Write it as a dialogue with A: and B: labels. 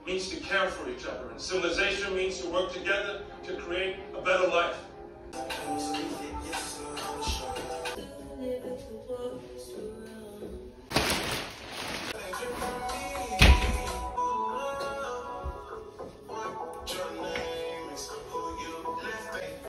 A: means to care for each other, and civilization means to work together to create a better life.